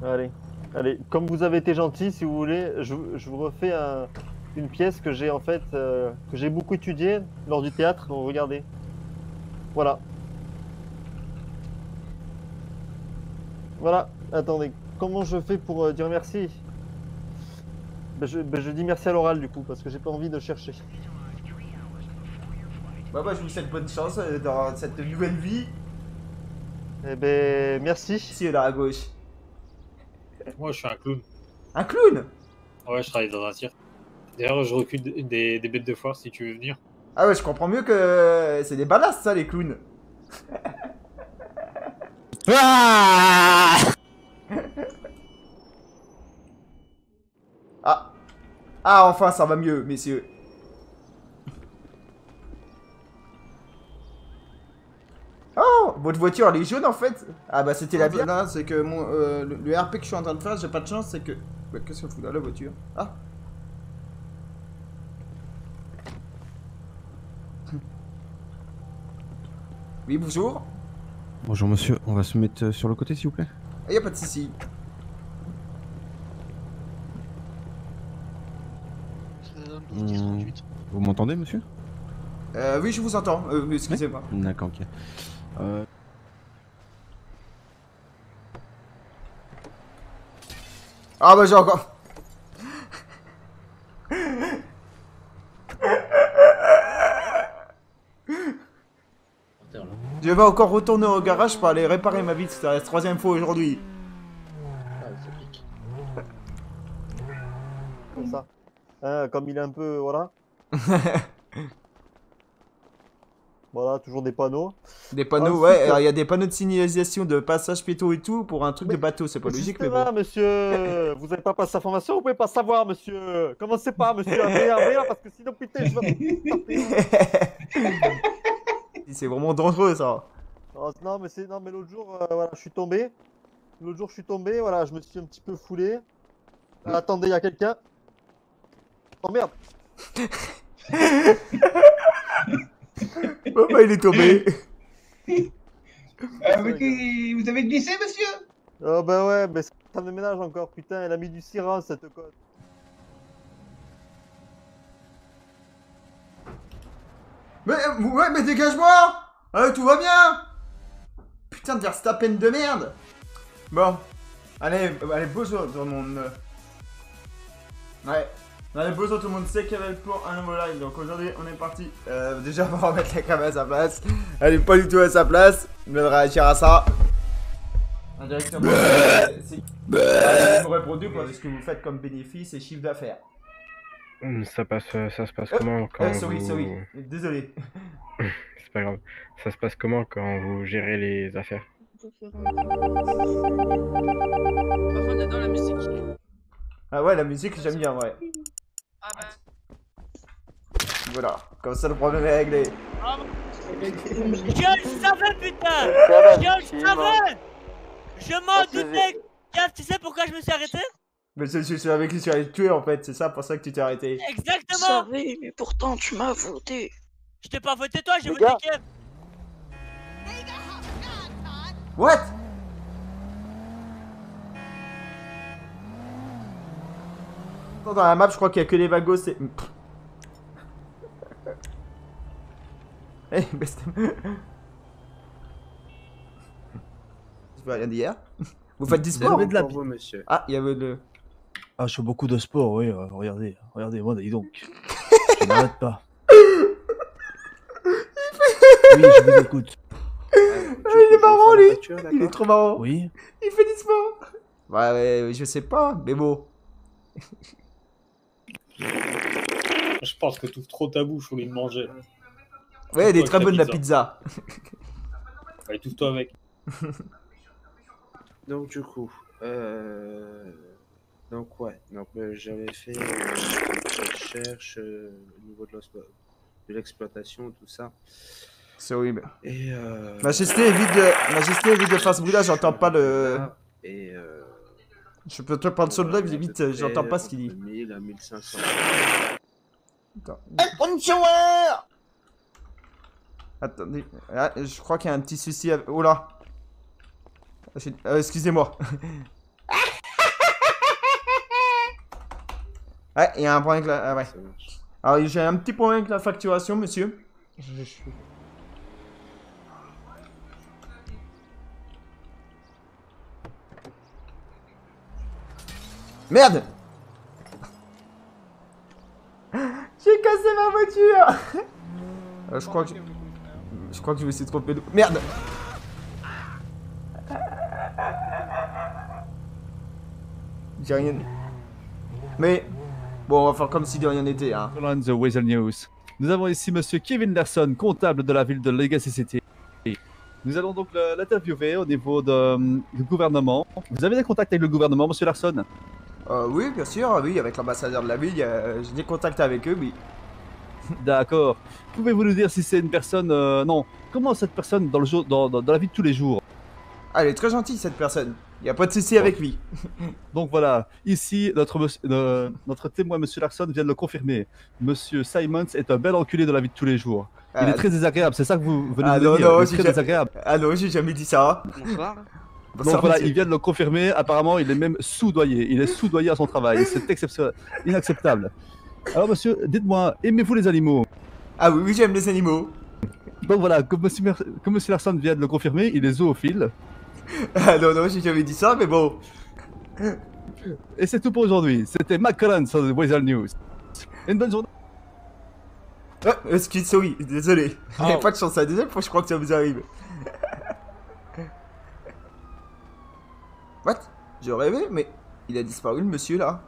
Allez, allez, comme vous avez été gentil, si vous voulez, je vous refais une pièce que j'ai en fait, que j'ai beaucoup étudiée lors du théâtre. Donc regardez, voilà, voilà. Attendez, comment je fais pour dire merci? Ben, je dis merci à l'oral du coup, parce que j'ai pas envie de chercher. Bah, je vous souhaite bonne chance dans cette nouvelle vie. Eh ben, merci. Ici, là, à gauche. Moi, je suis un clown. Un clown? Ouais, je travaille dans un cirque. D'ailleurs, je recrute des bêtes de foire si tu veux venir. Ah ouais, je comprends mieux que c'est des ballasts, ça, les clowns. Ah Ah. Ah, enfin, ça va mieux, messieurs. Oh, votre voiture, elle est jaune, en fait. Ah bah, c'était la bière. Là, c'est que le RP que je suis en train de faire, j'ai pas de chance, c'est que... Bah, qu'est-ce qu'elle fout là, la voiture? Ah. Oui, bonjour. Bonjour monsieur, on va se mettre sur le côté s'il vous plaît. Ah, y a pas de souci. Vous m'entendez monsieur? Oui, je vous entends. Excusez-moi. D'accord, ok. Ah bah, j'ai encore... Je vais encore retourner au garage pour aller réparer ma vitre. C'est la troisième fois aujourd'hui. Comme ça. Hein, comme il est un peu, voilà. Voilà, toujours des panneaux. Des panneaux, Ensuite, ouais. Alors, il y a des panneaux de signalisation de passage piéton et tout pour un truc de bateau. C'est pas logique, mais bon. Justement, monsieur, vous n'avez pas passé la formation, vous pouvez pas savoir, monsieur. Commencez pas, monsieur, à m'énerver là, parce que sinon, putain, je vais vous taper. C'est vraiment dangereux, ça. Oh, non, mais l'autre jour, voilà, je suis tombé. L'autre jour, je suis tombé, voilà, je me suis un petit peu foulé. Attendez, il y a quelqu'un. Oh merde. Oh bah, il est tombé. Vous avez glissé, monsieur? Oh bah ouais, mais ça me ménage encore, putain, elle a mis du sirop, cette conne. Mais dégage-moi. Tout va bien. Putain de Verstappen de merde. Bon. Allez, bonjour tout le monde. Ouais. Allez, bonjour tout le monde, c'est Kevin pour un nouveau live. Donc aujourd'hui, on est parti. Déjà, on va remettre la caméra à sa place. Elle est pas du tout à sa place. Je vais réagir à ça. Indirectement, c'est vous répondez pour ce que vous faites comme bénéfice et chiffre d'affaires. Ça se passe comment quand Sorry. Désolé. C'est pas grave. Ça se passe comment quand vous gérez les affaires? On adore la musique. Ah ouais, la musique, j'aime bien, ouais. Ah bah. Voilà, comme ça le problème est réglé. Je le savais, putain! Je le savais! Je m'en doutais! Tu sais pourquoi je me suis arrêté? Mais c'est avec qui tu allais te tuer en fait, c'est ça pour ça que tu t'es arrêté. Je Exactement! savais, mais pourtant tu m'as voté. Je t'ai pas voté toi, j'ai voté Kev! What? Dans la map, je crois qu'il y a que les vagos, c'est... Eh, best... Je peux rien dire. Vous faites du sport? de la vous, monsieur. Ah, il y avait le... Ah, je fais beaucoup de sport, oui. Regardez, moi, dis donc. Je m'arrête pas. Oui, je vous écoute. il est marrant, lui. Il est trop marrant. Oui. Il fait du sport. Ouais, je sais pas, mais bon. Je pense que tu ouvres trop ta bouche au lieu de manger. Ouais, elle est très bonne la pizza. Allez, tousse-toi avec. Donc, du coup, donc, ouais. Donc, j'avais fait une recherche au niveau de l'exploitation, tout ça. C'est horrible. Et Majesté, évite de faire ce bruit-là, j'entends pas le... Et Je peux te prendre sur le live, vite, j'entends pas ce qu'il dit. 1000 à 1500. Attends. Bonjour. Attendez, ah, je crois qu'il y a un petit souci avec... Oh là. Excusez-moi. Ouais, il y a un problème avec la... Ah ouais. Ça marche. Alors, j'ai un petit problème avec la facturation, monsieur. Merde! J'ai cassé ma voiture! Je crois que... Je crois que je vais essayer de tromper de... Merde! J'ai rien... Mais... Bon, on va faire comme si de rien n'était, hein. The Weasel News. Nous avons ici monsieur Kevin Larson, comptable de la ville de Legacy City. Nous allons donc l'interviewer au niveau du gouvernement. Vous avez des contacts avec le gouvernement, monsieur Larson? Oui, bien sûr, oui, avec l'ambassadeur de la ville, j'ai des contacts avec eux, oui. D'accord. Pouvez-vous nous dire si c'est une personne... non, comment cette personne dans la vie de tous les jours? Ah, elle est très gentille, cette personne. Il n'y a pas de souci avec lui. Donc voilà, ici, notre témoin, monsieur Larson, vient de le confirmer. Monsieur Simons est un bel enculé de la vie de tous les jours. Il est très désagréable, c'est ça que vous venez de dire? Il est très désagréable. Ah non, j'ai jamais dit ça. Bonsoir. Donc voilà, il vient de le confirmer. Apparemment, il est même soudoyé. Il est soudoyé à son travail. C'est inacceptable. Alors, monsieur, dites-moi, aimez-vous les animaux? Ah oui, oui, j'aime les animaux. Donc voilà, comme monsieur Larson vient de le confirmer, il est zoophile. Ah non, non, j'ai jamais dit ça, mais bon. Et c'est tout pour aujourd'hui. C'était Macaron sur The Weasel News. Une bonne journée. Ah, oui, désolé. Il n'y a pas de chance, désolé, je crois que ça vous arrive. What? J'ai rêvé, mais il a disparu le monsieur là.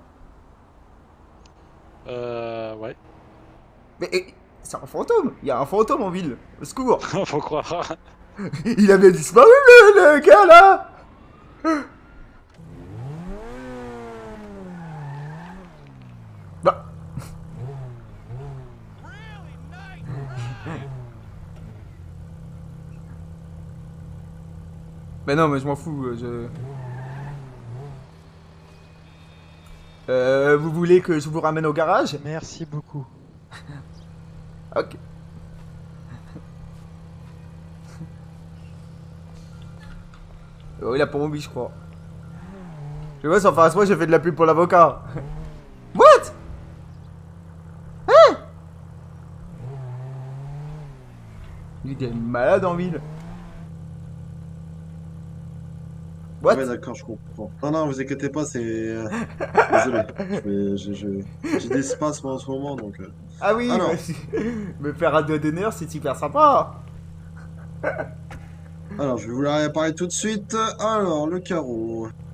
Ouais. Mais c'est un fantôme. Il y a un fantôme en ville. Au secours. Faut croire. Il avait disparu le gars là. Bah. Mais non, mais je m'en fous, vous voulez que je vous ramène au garage? Merci beaucoup. Ok. Oh, il a pas envie, je crois. Je vois, sans face, moi, j'ai fait de la pub pour l'avocat. What? Hein? Il est malade en ville. What? Ouais, d'accord, je comprends. Non, non, vous inquiétez pas, c'est... Désolé. J'ai des spasmes en ce moment, donc... Ah oui, alors... me faire un doigt d'honneur, c'est super sympa. Alors, je vais vous la réparer tout de suite. Alors, le carreau.